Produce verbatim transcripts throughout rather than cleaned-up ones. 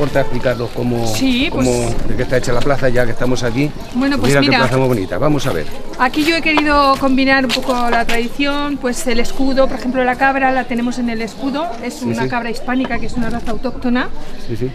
importa explicarnos cómo, sí, cómo pues, de qué está hecha la plaza, ya que estamos aquí? Bueno, pues mira, mira, qué plaza muy bonita, vamos a ver. Aquí yo he querido combinar un poco la tradición, pues el escudo, por ejemplo la cabra la tenemos en el escudo, es Sí, una sí. cabra hispánica que es una raza autóctona. Sí, sí.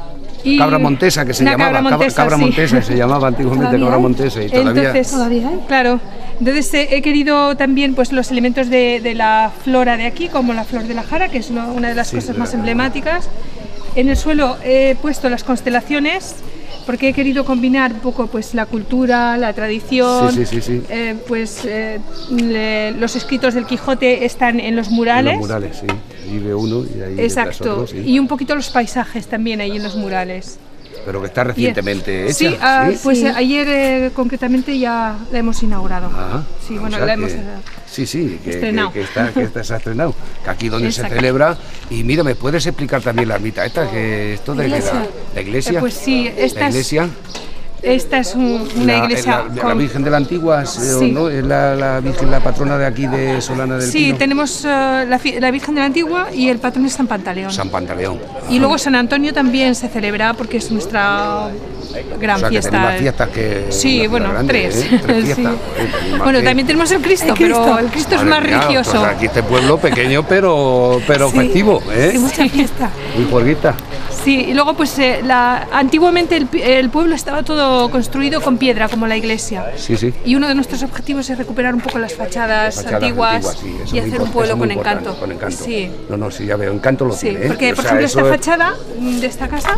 Y Cabra montesa, que se una llamaba, cabra montesa, cabra sí. montesa, se llamaba antiguamente cabra montesa y todavía... Entonces, ¿Todavía hay? claro, entonces eh, he querido también pues los elementos de, de la flora de aquí, como la flor de la jara, que es lo- una de las Sí, cosas de más la- emblemáticas. En el suelo he puesto las constelaciones, porque he querido combinar un poco pues la cultura, la tradición, Sí, sí, sí, sí. eh, pues eh, le- los escritos del Quijote están en los murales. En los murales, sí. Ahí ve uno y ahí detrás Exacto, otro, sí. y un poquito los paisajes también ahí en los murales. Pero que está recientemente hecha. Sí, ah, ¿sí? pues Sí. eh, ayer eh, concretamente ya la hemos inaugurado. Ajá. Sí, O bueno, sea la que- hemos... eh, Sí, sí, que, estrenado. que, que está, que está- se ha estrenado. Que aquí donde Exacto. se celebra. Y mira, ¿me puedes explicar también la ermita esta? Que esto de Iglesia. la, la iglesia. Eh, pues sí, esta la es- iglesia. Esta es un- una La- iglesia la, la con... Virgen de la Antigua, ¿o Sí. ¿no? Es la, la Virgen, la patrona de aquí de Solana del Sí, Pino. tenemos eh, la, fi- la Virgen de la Antigua y el patrón es San Pantaleón. San Pantaleón. Y luego San Antonio también se celebra porque es nuestra gran O sea, que fiesta. tenéis más fiestas que Sí, una bueno, ciudad grande, tres. ¿eh? Tres Sí. fiestas. Joder, pues más Bueno, que- también tenemos el Cristo, El Cristo. pero el Cristo es Madre más mía, religioso. pues aquí este pueblo pequeño, pero, pero Sí. festivo, ¿eh? Sí, mucha fiesta. Muy juerguita. Sí, y luego pues eh, la, antiguamente el, pi- el pueblo estaba todo construido con piedra, como la iglesia. Sí, sí. Y uno de nuestros objetivos es recuperar un poco las fachadas, Fachadas antiguas, antiguas, sí, eso y es muy hacer un import- pueblo eso es con muy importante, encanto. Con encanto. Sí, No, no, sí, ya veo, encanto lo sí, tiene, ¿eh? porque O por sea, ejemplo eso esta es- fachada mm, de esta casa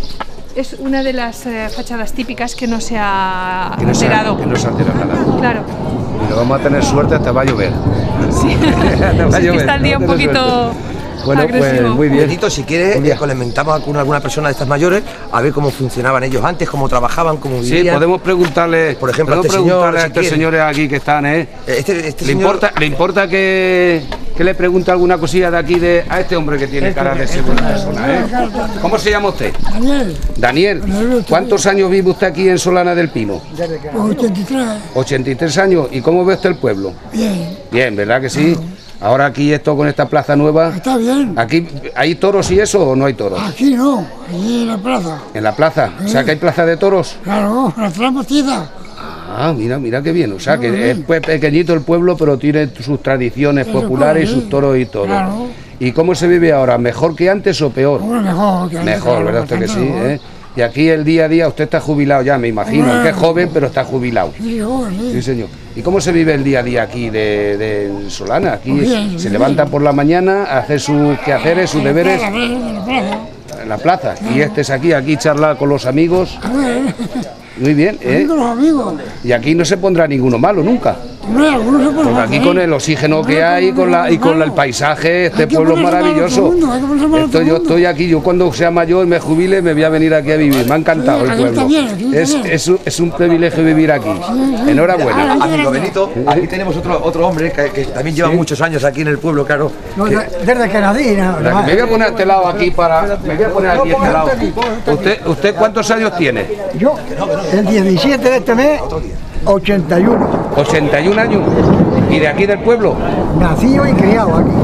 es una de las eh, fachadas típicas que no se ha que no se, alterado. que no se altera nada. Claro, Y lo vamos a tener suerte, hasta va a llover. sí. Te va a Sí, que llover, está el día un vamos a tener poquito suerte. Bueno, pues agresivo. muy bien. Benito, si quieres, Julia. eh, comentamos con alguna persona de estas mayores a ver cómo funcionaban ellos antes, cómo trabajaban, cómo Sí, vivían. podemos preguntarle, Por ejemplo, a podemos este señor, preguntarle a si estos quiere. señores aquí que están, ¿eh? Este, este ¿Le, señor- importa, ¿Le importa que, que le pregunte alguna cosilla de aquí de, a este hombre que tiene cara de ser buena persona, ¿eh? ¿Cómo se llama usted? Daniel, Daniel. ¿Cuántos años vive usted aquí en Solana del Pino? ochenta y tres, ochenta y tres años. ¿Y cómo ve usted el pueblo? bien, Bien, ¿verdad que sí? Ahora aquí esto con esta plaza nueva. está bien. ¿Aquí hay toros y eso o no hay toros? Aquí no, allí en la plaza. ¿En la plaza? O sea que hay plaza de toros. Claro, la trampotiza. Ah, mira, mira qué bien. O sea que Muy es bien. pues, pequeñito el pueblo, pero tiene sus tradiciones Eso, populares y sí. sus toros y todo. Claro. ¿Y cómo se vive ahora? ¿Mejor que antes o peor? Bueno, mejor que antes, Mejor, claro, ¿verdad usted que sí? bastante mejor. ¿eh? Y aquí el día a día, usted está jubilado ya, me imagino, Bueno. aunque es joven, pero está jubilado. Sí, joven, sí. Sí, señor. ¿Y cómo se vive el día a día aquí de, de Solana? Aquí Muy bien, se muy levanta bien. por la mañana a hacer sus quehaceres, sus En la deberes plaza, en la plaza. en la plaza. Y este es aquí, aquí charla con los amigos. A ver, Muy bien, ahí ¿eh? con los amigos. Y aquí no se pondrá ninguno malo nunca. Hombre, algunos se ponen Porque mal, aquí ¿eh? con el oxígeno que hay con la, y con el paisaje, este Hay que pueblo es ponerse malo maravilloso. todo el mundo, hay que ponerse malo Esto, todo el yo mundo. estoy aquí, yo cuando sea mayor me jubile me voy a venir aquí a vivir. Me ha encantado Sí, el aquí está pueblo. bien, aquí está Es, bien. es, un, es un privilegio vivir aquí. Enhorabuena. Ah, Amigo Benito, aquí tenemos otro, otro hombre que, que también lleva muchos años aquí en el pueblo, claro. No, de- desde que nací, no, Me no, voy a poner a este lado aquí para. Me voy a poner aquí a este lado. ¿Usted, usted cuántos años tiene? yo, el diecisiete de este mes, ochenta y uno, ochenta y un años. ¿Y de aquí del pueblo? nacido y criado aquí.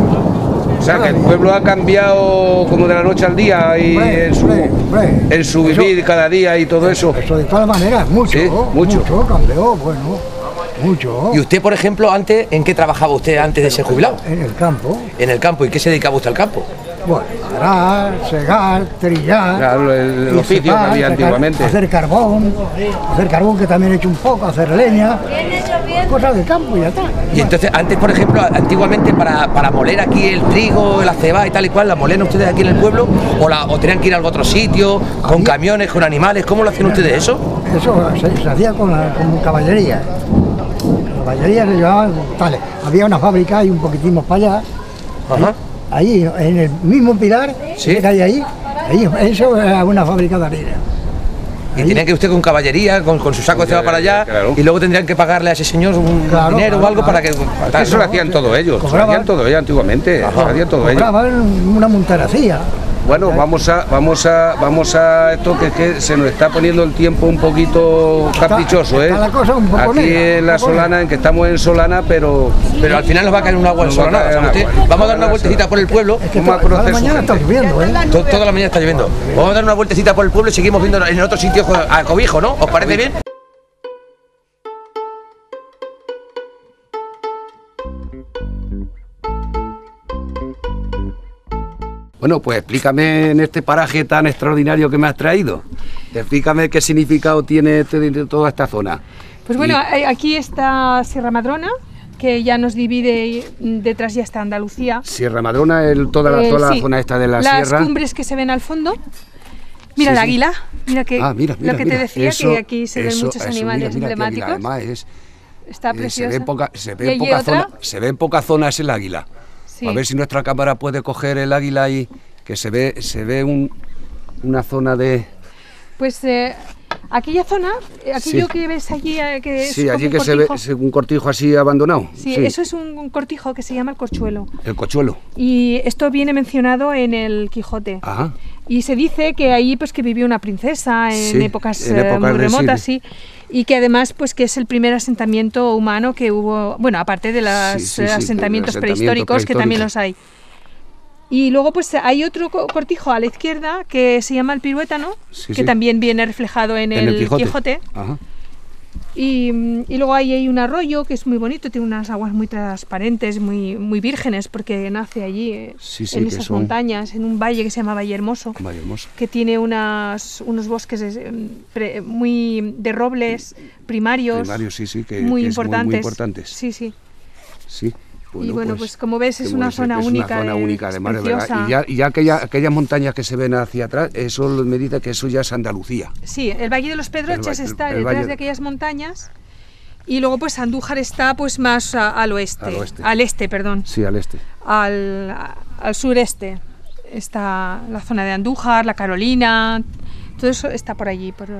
O sea que el pueblo ha cambiado como de la noche al día y Hombre, en su, hombre, hombre. en su vivir cada día y todo eso. Eso de todas maneras, mucho, Sí, mucho. mucho, cambió, bueno, mucho. Y usted, por ejemplo, antes, ¿en qué trabajaba usted antes de ser jubilado? En el campo, En el campo. ¿Y qué se dedicaba usted al campo? bueno, arar, segar, trillar. Claro, el- el y oficio que cepar, había sacar- antiguamente. Hacer carbón, hacer carbón que también he hecho un poco, hacer leña, cosas del campo y ya está. Y entonces, antes, por ejemplo, antiguamente para, para moler aquí el trigo, la cebada y tal y cual, ¿la molen ustedes aquí en el pueblo? ¿O, la, o tenían que ir a algún otro sitio, con camiones, con animales? ¿Cómo lo hacían ustedes eso? Eso se, se hacía con, la, con caballería. La caballería se llevaba, tales. Había una fábrica y un poquitín más para allá. Ajá. Ahí, en el mismo pilar Sí. que hay ahí, ahí, eso era una fábrica de harina. Y tenían que ir usted con caballería, con, con su saco de cebada para allá, Claro. y luego tendrían que pagarle a ese señor un Claro, dinero o claro, algo claro. para que... Para eso lo hacían todos ellos, lo Cobraban. hacían todo ellos antiguamente, lo hacían todo ellos. Cobraban una montaracía. bueno, vamos a, vamos a, vamos a esto que, que se nos está poniendo el tiempo un poquito caprichoso, ¿eh? Está la cosa un poco Aquí negra, en la un poco Solana, en que estamos en Solana, pero, Pero al final nos va a caer un agua en Nos va a Solana, caer ¿sabe usted? agua. Vamos a dar una vueltecita por el pueblo. Es que Vamos a toda la conocer su mañana está gente. lloviendo, ¿eh? To- Toda la mañana está lloviendo. Vamos a dar una vueltecita por el pueblo y seguimos viendo en otro sitio a cobijo, ¿no? ¿Os parece bien? Bueno, pues explícame en este paraje tan extraordinario que me has traído. Explícame qué significado tiene este- toda esta zona. Pues bueno, eh, aquí está Sierra Madrona, que ya nos divide, mm, detrás ya está Andalucía. Sierra Madrona, el, toda la, Eh, toda la sí, zona esta de la las sierra. cumbres que se ven al fondo. Mira Sí, el sí. águila, mira que Ah, mira, mira, lo que mira. te decía, Eso- que aquí se ven eso- muchos eso, animales mira, mira qué águila, emblemáticos. además es, Está eh, preciosa. se ve en poca, se ¿Y ve en allí poca otra? zona, se ve en pocas zonas el águila. Sí. A ver si nuestra cámara puede coger el águila y que se ve, se ve un, una zona de. Pues eh, aquella zona, eh, aquello Sí. que ves allí, eh, que es Sí, como allí un que se ve cortijo. se- un cortijo así abandonado. Sí, eso es un, un cortijo que se llama el corchuelo. El cochuelo. Y esto viene mencionado en el Quijote. Ajá. Y se dice que ahí pues que vivió una princesa en Sí, épocas, en eh, épocas muy del remotas, siglo. sí. Y que además pues que es el primer asentamiento humano que hubo, bueno, aparte de los Sí, sí, sí, asentamientos asentamientos prehistóricos, que también prehistóricos. los hay. Y luego pues hay otro co- cortijo a la izquierda que se llama el Piruétano, Sí, que sí. también viene reflejado en, En el, el Quijote. Quijote. Ajá. Y, mm, y luego ahí hay un arroyo que es muy bonito, tiene unas aguas muy transparentes, muy, muy vírgenes, porque nace allí, eh, Sí, sí, en que esas son- montañas, en un valle que se llama Valle Hermoso, Vaya hermoso. que tiene unas, unos bosques eh, pre- muy de robles primarios, Primarios, sí, sí, que, muy, que es importantes. muy importantes. Sí, sí. Sí. y bueno, pues, como ves es como una ves, zona es única. Una zona de- única, es además, de verdad. preciosa. Y ya, y ya aquella- aquellas montañas que se ven hacia atrás, eso me dice que eso ya es Andalucía. Sí, el Valle de los Pedroches El va- está el- el detrás valle- de aquellas montañas. Y luego pues Andújar está pues más a- al oeste, Al oeste. al este, perdón. Sí, al este. al, a- al sureste. Está la zona de Andújar, la Carolina, todo eso está por allí. Por...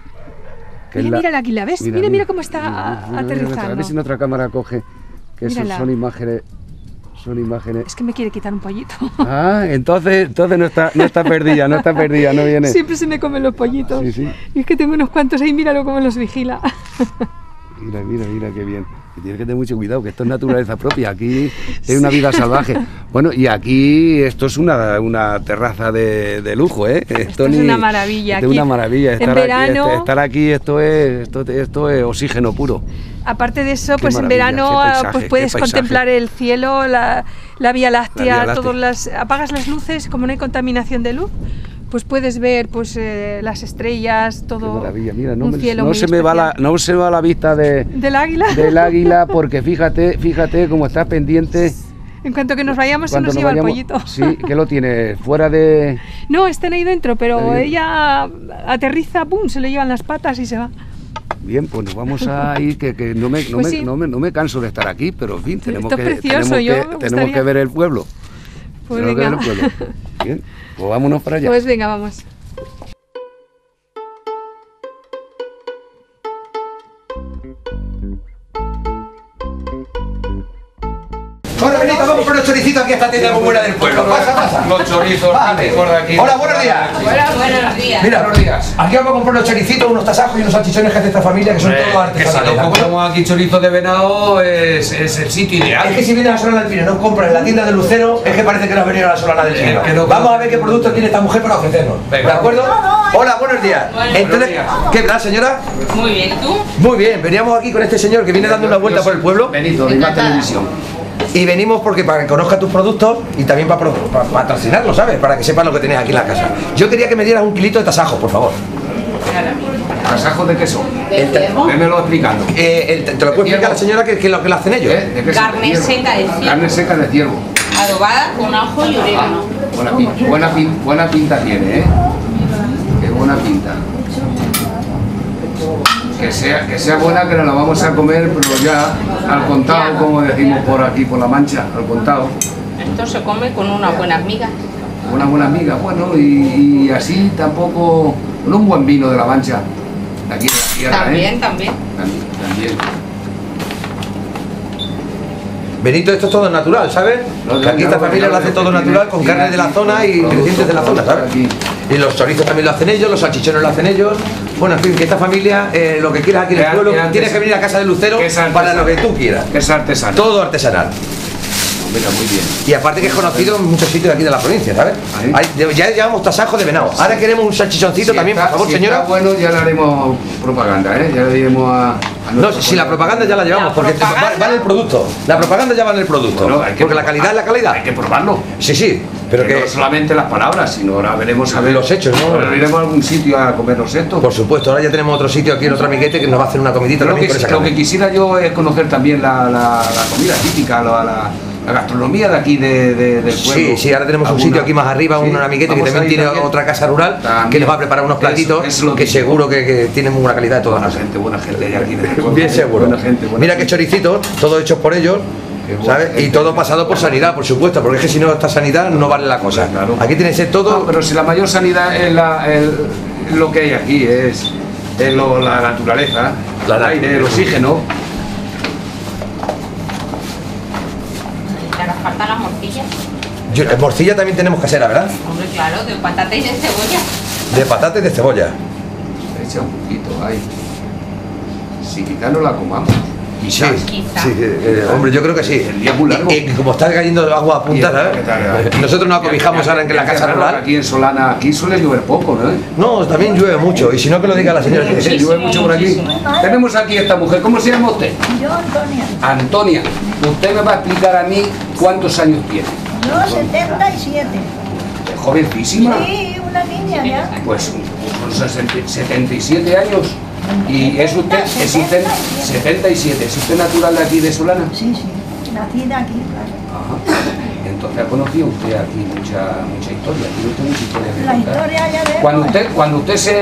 Que Mira, es la- mira el águila, ¿ves? Mira, mira, cómo está mira, mira, mira, aterrizando. A ver si en otra cámara coge, que eso Mírala. son imágenes, son imágenes. Es que me quiere quitar un pollito. Ah, entonces, entonces no está, no está perdida, no está perdida, no viene. Siempre se me comen los pollitos. Sí, sí. Y es que tengo unos cuantos ahí, míralo cómo los vigila. Mira, mira, mira qué bien. Y tienes que tener mucho cuidado, que esto es naturaleza propia. Aquí hay una vida salvaje. Bueno, y aquí esto es una, una terraza de, de lujo, ¿eh? Esto, es una maravilla. Esto es Aquí, una maravilla. en Estar, verano- aquí, estar aquí, esto es, esto, esto es oxígeno puro. Aparte de eso, Qué pues en maravilla, verano qué ah, paisaje, pues qué puedes paisaje. contemplar el cielo, la, la Vía Láctea, La Vía Láctea. todas las, apagas las luces, como no hay contaminación de luz, pues puedes ver pues eh, las estrellas, Qué todo. maravilla. Mira, no, un me- cielo no muy se me va la, especial. no se va la vista de, Del águila. del águila, porque fíjate, fíjate cómo está pendiente. En cuanto que nos vayamos se Cuando nos nos lleva el vayamos- pollito. Sí, que lo tiene fuera de. No, están ahí dentro, pero Ahí. ella aterriza, pum, se le llevan las patas y se va. Bien, pues nos vamos a ir, que, que no, me, no, Pues me, sí. no, me, no me canso de estar aquí, pero en fin, tenemos, esto es que, precioso, tenemos, yo que, me tenemos gustaría- que ver el pueblo. Pues Tenemos que venga. ver el pueblo. Bien, pues vámonos para allá. Pues venga, vamos. Corre, Benito, vamos por los choricitos aquí a esta tienda muy buena del pueblo. Pasa, pasa. Los chorizos, Vale. por aquí. Hola, buenos días. Hola, buenos días. Mira, Buenos días. aquí vamos a comprar unos choricitos, unos tasajos y unos salchichones que hace esta familia que son todos Que si artesanales. no ¿de acuerdo? compramos aquí chorizo de venado es, es el sitio ideal. Es que si vienes a la Solana del Pino y no compras en la tienda de Lucero, es que parece que no has venido a la Solana del Es Pino. que no- Vamos a ver qué productos tiene esta mujer para ofrecernos. Venga. ¿De acuerdo? Hola, buenos días. Entonces, Buenos días. ¿qué tal, señora? Muy bien, ¿y tú? Muy bien, veníamos aquí con este señor que viene dando una vuelta por el pueblo Benito, de la Encantada. televisión. y venimos porque para que conozca tus productos y también para, pro- para patrocinarlos, ¿sabes? Para que sepas lo que tienes aquí en la casa. Yo quería que me dieras un kilito de tasajos, por favor. ¿Tasajos de queso? El ta- Vémelo explicando. Eh, el- te lo puedo explicar a la señora que, que lo que lo hacen ellos. ¿Eh? ¿De queso? Carne De ciervo. seca de ciervo. Carne seca de ciervo. Adobada con ajo y Ah, orégano. buena, pin- buena, pin- buena pinta tiene, ¿eh? Qué buena pinta. Que sea, que sea buena, que nos la vamos a comer, pero ya al contado, Ya. como decimos por aquí, por la Mancha, al contado. Esto se come con unas buenas migas. Una buena amiga, bueno, y, y así tampoco, con un buen vino de la Mancha, de aquí de la tierra, También, ¿eh? también. También, también. Benito, esto es todo natural, ¿sabes? No, Que aquí no, esta no, familia no, lo hace no, todo no, natural, no, con no, carne no, de la no, zona y no, ingredientes de la no, zona, no, ¿sabes? aquí. Y los chorizos también lo hacen ellos, los salchichones lo hacen ellos. Bueno, en fin, que esta familia, eh, lo que quieras aquí en el Que pueblo, es artes- tienes que venir a casa de Lucero que es para artesano. lo que tú quieras. Que es artesano. Todo artesanal. Mira, muy bien. Y aparte que es conocido en muchos sitios de aquí de la provincia, ¿sabes? Ahí. Hay- ya llevamos tasajo de venado. Ahora queremos un salchichoncito Si también, está- por favor, si señora. está bueno, ya le haremos propaganda, ¿eh? Ya le diremos a. a No, nuestro si la colega. propaganda ya la llevamos, La porque te- va, propaganda- va en el producto. La propaganda ya va en el producto. Bueno, hay que porque la calidad es la calidad. Hay que probarlo. Sí, sí, pero que que. no solamente las palabras, sino ahora veremos a ver Los hechos, ¿no? Ahora iremos a algún sitio a comernos esto. Por supuesto, ahora ya tenemos otro sitio aquí en otro amiguete que nos va a hacer una comidita Lo también que, con esa lo que carne. quisiera yo es conocer también la, la- la comida típica, la, la- la gastronomía de aquí de, de- del pueblo. Sí, sí, ahora tenemos un Alguna- sitio aquí más arriba, Sí, un amiguete que vamos también a ir tiene también. otra casa rural También. que les va a preparar unos Eso, platitos eso es lo que típico. seguro que, que tienen muy buena calidad de todas. Buena gente, buena gente hay aquí. en el pueblo. Bien seguro. Buena gente, buena Mira gente. qué choricitos, todos hechos por ellos, Qué buena ¿sabes? gente. Y todo pasado por sanidad, por supuesto, porque es que si no está sanidad no vale la cosa. Claro. Aquí tiene que ser todo. No, pero si la mayor sanidad es la, el- lo que hay aquí, es, es lo- la naturaleza, La el aire, el naturaleza. oxígeno. ¿Te hará falta la morcilla? Yo- eh, morcilla también tenemos casera, ¿verdad? Hombre, claro, de patata y de cebolla. De patata y de cebolla. Echa un poquito ahí. Si quizás no la comamos. Sí, Quizás. Quizá. sí, eh, hombre, yo creo que sí. El día es muy largo. Y, y como está cayendo agua a punta, Y- ¿sabes? ¿qué tal? Nosotros nos acobijamos Ya- ahora en ya- la ya casa raro que rural. Aquí en Solana, aquí suele llover poco, ¿no? No, también llueve mucho, y si no que lo diga la señora. Sí, Sí, llueve sí, mucho por aquí. muchísimo. Tenemos aquí esta mujer. ¿Cómo se llama usted? Yo, Antonia. Antonia. Usted me va a explicar a mí cuántos años tiene. Yo, setenta y siete. Jovencísima. Sí, una niña ya. Pues son sesenta setenta y siete años. Y es usted, es usted setenta y siete. ¿Es usted natural de aquí de Solana? Sí, sí. Nacida aquí, claro. Ajá. Entonces ha conocido usted aquí mucha, mucha historia. Tiene usted mucha historia que La contar. historia ya de... Cuando usted, cuando usted se,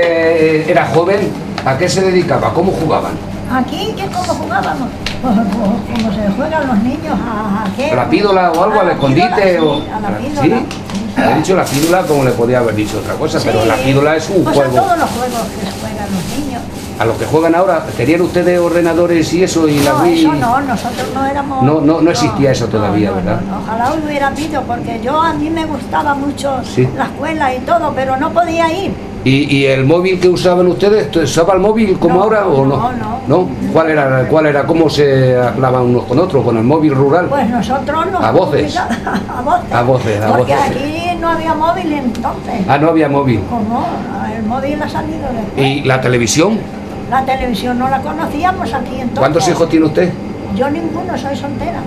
eh, era joven, ¿a qué se dedicaba? ¿Cómo jugaban? Aquí, ¿qué cómo jugábamos? Pues, pues, como se juegan los niños a, a qué. ¿A la pídola o algo? A ¿Al la escondite? pídola, o... sí, a la pídola. ¿Sí? Sí, sí. Ha dicho la pídola como le podía haber dicho otra cosa, pero Sí, la pídola es un pues juego. a todos los juegos que juegan los niños. A los que juegan ahora, ¿tenían ustedes ordenadores y eso? Y la No, Wii? eso no, nosotros no éramos... No, no, no existía eso todavía, no, ¿verdad? no, no. Ojalá hubiera habido, porque yo a mí me gustaba mucho Sí. la escuela y todo, pero no podía ir. ¿Y, y el móvil que usaban ustedes, usaba el móvil como No, ahora o no? no, no. ¿No? ¿Cuál era, cuál era, cómo se hablaban unos con otros, con el móvil rural? Pues nosotros nos... A voces. A voces. A voces, a Porque voces. aquí no había móvil entonces. Ah, no había móvil. ¿Cómo? El móvil ha salido después. ¿Y la televisión? La televisión no la conocíamos aquí entonces. ¿Cuántos hijos tiene usted? Yo ninguno, soy soltera.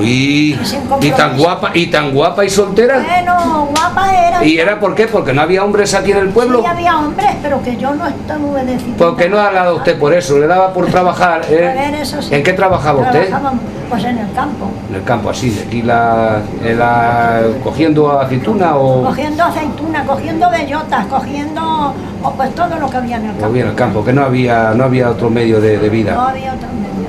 Uy, Sin y compromiso. tan guapa, y tan guapa y soltera. Bueno, guapa era. ¿Y era por qué? Porque no había hombres aquí en el pueblo. Sí, había hombres, pero que yo no estuve decidiendo. Porque no ha hablado usted por eso, le daba por trabajar. A ver, ¿eh? eso sí. ¿En qué trabajaba usted? Trabajábamos, pues en el campo. En el campo, así, de aquí la, en la- cogiendo aceituna o, Cogiendo aceituna, cogiendo bellotas, cogiendo oh, pues todo lo que había en el o campo. bien en el campo, que no había, no había otro medio de, de No vida. había otro medio.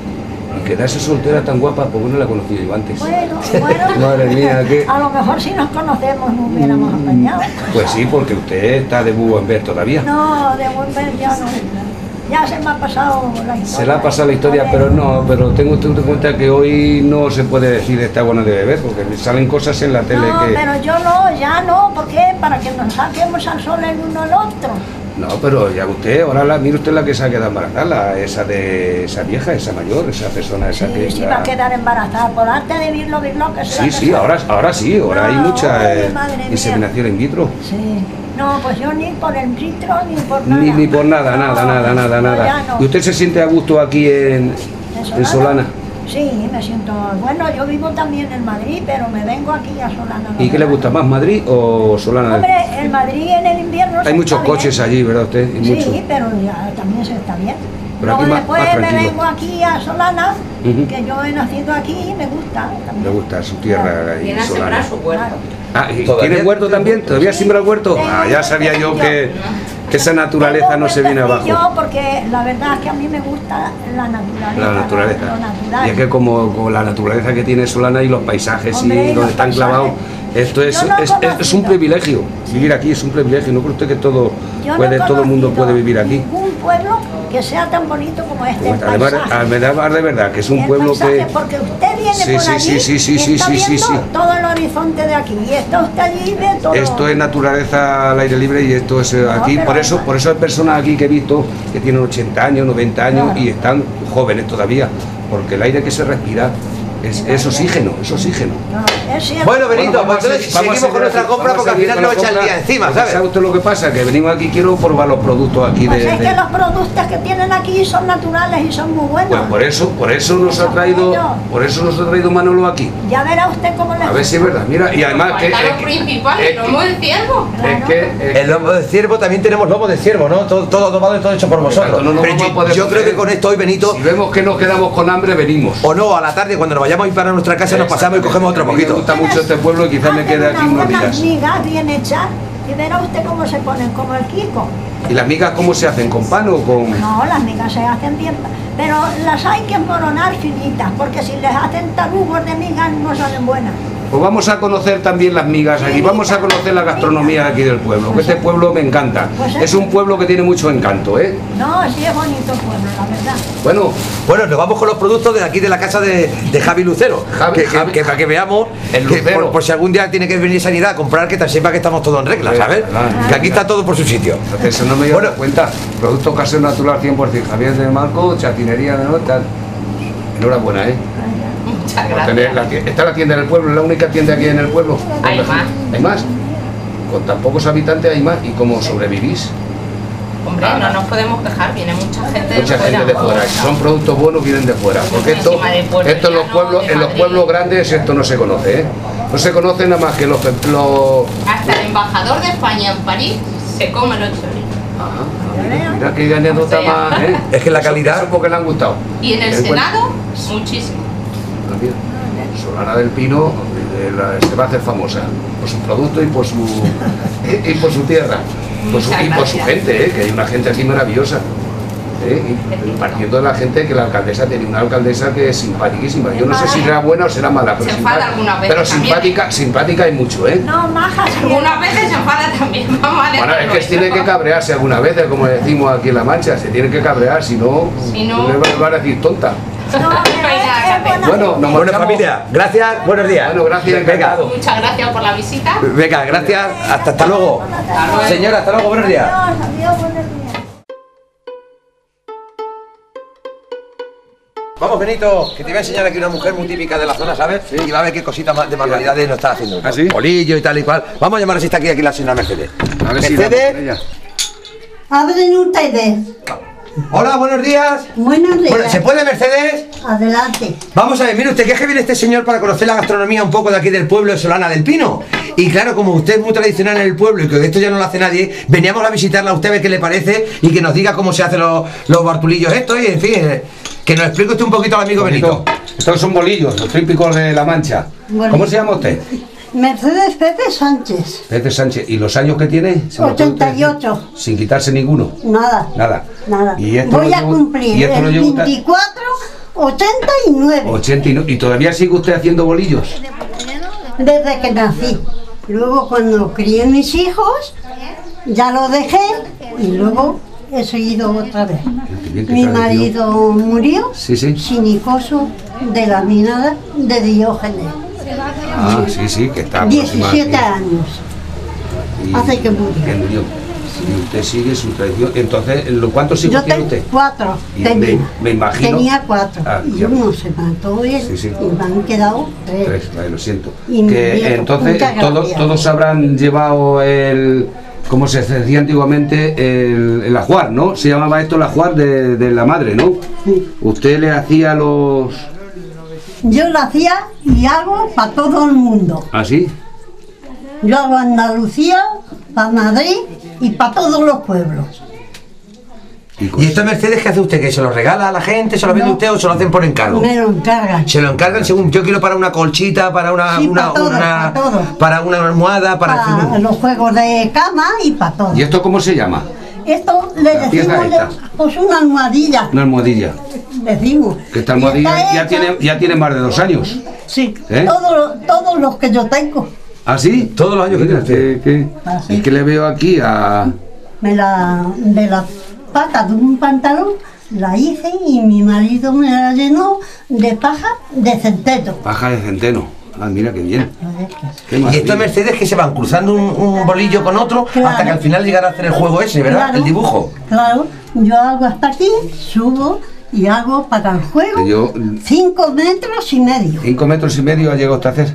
Y quedarse soltera tan guapa, porque no la he conocido yo antes. Bueno, bueno. Madre mía, ¿qué? A lo mejor si nos conocemos nos hubiéramos apañado. Pues sí, porque usted está de búho en ver todavía. No, de buen ver ya no. Ya se me ha pasado la historia. Se le ha pasado la historia, pero no, pero tengo usted en cuenta que hoy no se puede decir está bueno de beber, porque le salen cosas en la tele No, que... pero yo no, ya no, ¿por qué? Para que nos saquemos al sol el uno al otro. No, pero ya usted, ahora la, mire usted la que se ha quedado embarazada, la- esa de esa vieja, esa mayor, esa persona, esa Sí, que... se la- iba a quedar embarazada por arte de virlo, virlo, que se Sí, la sí, casaba. ahora, ahora sí, ahora hay No, mucha eh, ay, madre mía. inseminación in vitro. Sí. No, pues yo ni por el litro ni por nada. Ni, ni por nada, No, nada, nada, nada, no, nada. ya no. ¿Y usted se siente a gusto aquí en, en Solana? Sí, me siento... Bueno, yo vivo también en Madrid, pero me vengo aquí a Solana. ¿Y qué le gusta más, Madrid o Solana? Hombre, en Madrid en el invierno se Hay muchos está bien. coches allí, ¿verdad usted? Y Sí, mucho. pero ya también se está bien. Pero Luego aquí más- después más me tranquilo. vengo aquí a Solana, Ujú. que yo he nacido aquí y me gusta también. Le gusta su tierra ahí, Viene a Solana. sembrar su huerto. Claro. Ah, ¿y ¿Todavía ¿tiene huerto tiene también? huerto? ¿Todavía Sí, siembra el huerto? tengo Ah, ya un sabía yo huertecillo. que, que esa naturaleza Tengo no un se viene huertecillo abajo. porque la verdad es que a mí me gusta la naturaleza. La naturaleza. Lo natural. Y es que como, como la naturaleza que tiene Solana y los paisajes Hombre, y y donde los están paisajes. clavados, esto es, Yo no he es, es- es un conocido. privilegio. Vivir aquí es un privilegio. No cree usted que todo, Yo no puede, he todo el mundo conocido puede vivir aquí. ningún pueblo que sea tan bonito como este. Pues el además, paisaje. además, de verdad que es un El pueblo paisaje, que... porque usted viene Sí, por sí, allí, sí, sí, sí, sí, está sí, sí, viendo sí. todo el horizonte de aquí. Y está usted allí y ve todo. Esto es naturaleza al aire libre y esto es eh, No, aquí, pero por eso, además- por eso hay personas aquí que he visto que tienen ochenta años, noventa años Claro. y están jóvenes todavía, porque el aire que se respira es, es oxígeno, es oxígeno. No, es cierto. Bueno, Benito, Vamos a pues entonces seguir- vamos a seguimos con seguir nuestra aquí, compra vamos porque a al seguir final con nos la echa el compra. día encima, Porque ¿sabes? ¿sabe usted lo que pasa? Que venimos aquí, quiero probar los productos aquí Pues de... es de- que los productos que tienen aquí son naturales y son muy buenos. Pues por eso, por eso nos ha traído, por eso nos ha traído Manolo aquí. Ya verá usted cómo le A ver si es verdad. Mira, y además que, Falta es lo que- principal, es el lomo del ciervo. que- es que, es El lomo de ciervo, también tenemos lomo de ciervo, ¿no? Todo, todo domado y todo hecho por vosotros. Exacto, no nos Pero vamos yo, a poder yo creo comer. que con esto hoy, Benito, si vemos que nos quedamos con hambre, venimos. o no, a la tarde cuando nos vayamos a ir para nuestra casa nos pasamos y cogemos otro A mí Me poquito. gusta mucho este pueblo y quizás me Hacen quede aquí unas unos buenas días. migas bien hechas y verá usted cómo se ponen, como el Kiko. ¿Y las migas cómo se hacen? ¿Con pan o con...? No, las migas se hacen bien, pero las hay que emboronar finitas, porque si les hacen tarugos de migas no salen buenas. Pues vamos a conocer también las migas aquí, vamos a conocer la gastronomía de aquí del pueblo, que este pueblo me encanta. Es un pueblo que tiene mucho encanto, ¿eh? No, sí es bonito el pueblo, la verdad. Bueno, Bueno, nos vamos con los productos de aquí de la casa de, de Javi Lucero. Javi- que, que- Javi- que para que veamos, El que Lucero. por, por si algún día tiene que venir Sanidad a comprar, que te sepa que estamos todos en regla, ¿sabes? Claro. Que aquí está todo por su sitio. eso no me he dado Bueno. cuenta. Producto casero natural cien por cien. Javier de Marco, chacinería de nota. Enhorabuena, ¿eh? Muchas Por tener gracias. la tie- está la tienda en el pueblo, es la única tienda aquí en el pueblo. Hay más. ¿Hay más? Con tan pocos habitantes hay más. ¿Y cómo sobrevivís? Hombre, no nos podemos quejar, viene mucha gente de Mucha fuera. gente de fuera. Si son productos buenos, vienen de fuera. Porque esto, Encima de Puerto esto en los Llano, pueblos, de en los Madrid. pueblos grandes esto no se conoce, ¿eh? No se conoce nada más que los, los... Hasta el embajador de España en París se come los chorizos. Ajá. Mira, mira qué anécdota O sea. más, ¿eh? Es que la Eso- calidad- Eso porque le han gustado. Y en el El buen- Senado, muchísimo. Ah, mira. Solana del Pino eh, la- se va a hacer famosa por su producto y por su y, y por su tierra, por su- Muchas y por su gracias. gente, ¿eh? Que hay una gente aquí maravillosa. ¿eh? Y, y partiendo de la gente que la alcaldesa tiene una alcaldesa que es simpaticísima. Yo no sé si será buena o será mala, pero, Se enfada simpa- algunas veces pero también. simpática, simpática hay mucho, ¿eh? No, maja sí. Algunas veces se enfada también, vamos a Bueno, es dejarlo que eso. tiene que cabrearse algunas veces, como decimos aquí en La Mancha, se tiene que cabrear, si no, Si no- le van- van a decir tonta. No, pero No hay nada que es, es buena. Bueno, nos Bueno, marchamos. familia, gracias, buenos días. Bueno, gracias, Venga, encantado. Muchas gracias por la visita. venga, gracias, hasta, hasta luego. Hasta luego. Señora, hasta luego, buenos días. Adiós, adiós, buenos días. Vamos, Benito, que te voy a enseñar aquí una mujer muy típica de la zona, ¿sabes? Y va a ver qué cositas más de manualidades nos está haciendo. ¿Ah, sí? Bolillo y tal y cual. Vamos a llamar a si está aquí, aquí la señora Mercedes. A ver si damos con Mercedes, ella. Abren ustedes. hola, buenos días. Buenos días. Bueno, ¿se puede, Mercedes? Adelante. Vamos a ver, mire usted, que es que viene este señor para conocer la gastronomía un poco de aquí del pueblo de Solana del Pino. Y claro, como usted es muy tradicional en el pueblo y que esto ya no lo hace nadie, veníamos a visitarla a usted a ver qué le parece y que nos diga cómo se hacen los, los bartulillos estos y en fin, eh, que nos explique usted un poquito al amigo Benito. Estos son bolillos, los típicos de La Mancha. Bolillos. ¿Cómo se llama usted? Mercedes Pepe Sánchez. Pepe Sánchez. ¿Y los años que tiene? ¿Se lo puede ochenta y usted ocho. decir? Sin quitarse ninguno. Nada. Nada. Nada. Y esto Voy lo a llevo- cumplir y esto lo el llevo ta- veinticuatro, ochenta y nueve. ochenta y nueve. ¿Y todavía sigue usted haciendo bolillos? Desde que nací. Luego cuando crié mis hijos, ya lo dejé y luego he seguido otra vez. Qué bien, qué Mi tradición. marido murió Sí, sí. sinicoso de la mina de Diógenes. Ah, sí, sí, que está diecisiete aproximado. años. Y- hace que murió. que murió. Y usted sigue su tradición. Entonces, ¿lo- ¿cuántos hijos Yo tiene tengo usted? cuatro. Y tenía. me- me imagino- Tenía cuatro. Ah, y ya. uno se mató él Sí, sí. y me han quedado tres. Tres, vale, lo siento. Y mi Que viejo, entonces muchas todos, gracias. todos habrán llevado el, como se decía antiguamente, el, el ajuar, ¿no? Se llamaba esto el ajuar de, de la madre, ¿no? Sí. Usted le hacía los... Yo lo hacía y hago para todo el mundo. ¿Así? Yo hago Andalucía, para Madrid y para todos los pueblos. ¿Y esto Mercedes qué hace usted? ¿Que se lo regala a la gente, se lo vende No. usted o se lo hacen por encargo? Me lo encargan. Se lo encargan según yo quiero para una colchita, para una, Sí, una, para todo, una- para todo. para una almohada, para, Para los juegos de cama y para todo. ¿Y esto cómo se llama? Esto le La pieza decimos, esta. le- pues una almohadilla, Una almohadilla. decimos. Que esta Y almohadilla está ya hecha- tiene, ya tiene más de dos años. Sí, ¿Eh? todos, todos los que yo tengo. ¿Ah, sí? Todos los años que Mira, tiene usted. que- que- Ah, sí. ¿Y qué le veo aquí a...? Me la, de la pata de un pantalón la hice y mi marido me la llenó de paja de centeno. Paja de centeno. Ah, mira qué bien. Qué Y maravilla. estos Mercedes que se van cruzando un, un bolillo con otro Claro. hasta que al final llegar a hacer el juego ese, ¿verdad? Claro, El dibujo. Claro, yo hago hasta aquí, subo y hago para el juego Yo- cinco metros y medio. Cinco metros y medio ha llegado usted a hacer.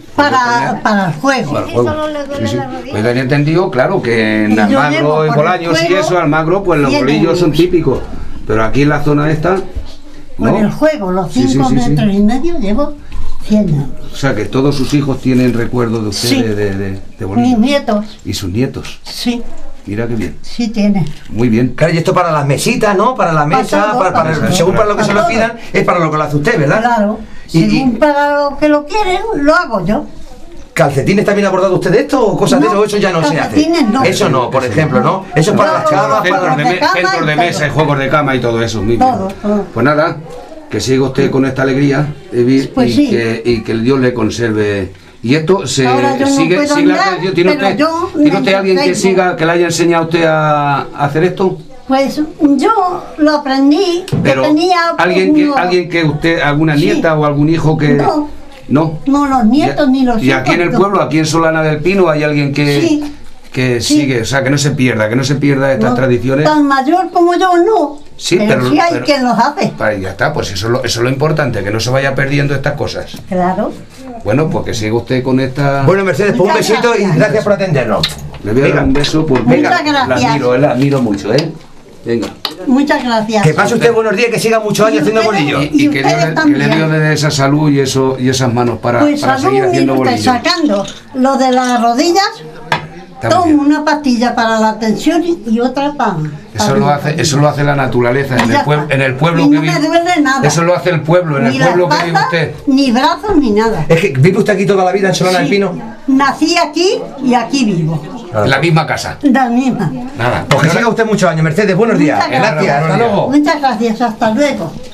Para, para el juego. Para el juego. Sí, sí. Pues tenía entendido, claro, que en Y yo llevo Almagro y por Bolaños el y juego eso, Almagro, pues los cien bolillos son euros. típicos. Pero aquí en la zona esta, Por ¿no? el juego, los Sí, sí, cinco sí, sí. metros y medio llevo cien euros. O sea, que todos sus hijos tienen recuerdo de usted Sí. de, de, de, de Mis bolillos. nietos, Y sus nietos. sí, Mira qué bien. sí tienen. Muy bien. Claro, y esto para las mesitas, ¿no? Para la Para mesa, todo, para, para- para todo. según para lo que Para se lo todo. pidan, es para lo que lo hace usted, ¿verdad? Claro, Y- según y- para lo que lo quieren, lo hago yo. ¿Calcetines también ha bordado usted de esto o cosas de No, eso? Eso ya no se hace. calcetines no. Eso no, por Eso ejemplo, ¿no? Eso es para No, las camas, no, para... Centros de, de me- cama centros y de todo. mesa y juegos de cama y todo eso. Muy Todo, bien. todo. Pues nada, que siga usted con esta alegría y, Pues y sí. que, y que el Dios le conserve. Y esto se Ahora yo no sigue, puedo sigue la andar, tradición. ¿Tiene pero usted, yo ¿tiene me usted alguien que entretengo. siga, que le haya enseñado a usted a, a hacer esto? Pues yo lo aprendí, Pero que tenía alguien que, uno- alguien que usted, alguna Sí. nieta o algún hijo que No. no. No, los nietos Y- ni los Y hijos. aquí en el no. pueblo, aquí en Solana del Pino, hay alguien que, Sí. que Sí. sigue, o sea, que no se pierda, que no se pierda estas No, tradiciones. Tan mayor como yo no. Sí, pero, pero- sí hay pero- quien los hace. Vale, ya está, pues eso es, lo, eso es lo importante, que no se vaya perdiendo estas cosas. Claro. Bueno, pues que siga usted con esta... Bueno, Mercedes, pues un Muchas besito y gracias. gracias por atendernos. Le voy a dar Venga. un beso porque Muchas la gracias. admiro, eh, la admiro mucho, ¿eh? Venga. Muchas gracias. Que pase usted buenos días, que siga muchos años Y haciendo ustedes- bolillos. Y, y Y que, ustedes Dios, le- que también. le Dios le dé esa salud y, eso, y esas manos para, Pues para salud, seguir haciendo mire usted, bolillos. sacando lo de las rodillas, Está muy tomo bien. una pastilla para la tensión y y otra para... Eso para lo, la hace, rodilla. eso lo hace la naturaleza, en Y el, ya pueblo, está. en el pueblo Y que no me vive. duele nada. Eso lo hace el pueblo, en Ni el la pueblo que vive espalda, usted. ni brazos, ni nada. Es que vive usted aquí toda la vida en Solana del Sí, Pino. nací aquí y aquí vivo. En la misma casa. La misma. Nada. Pues que siga usted muchos años, Mercedes, buenos días. Muchas gracias. Gracias, hasta luego. Muchas gracias, hasta luego.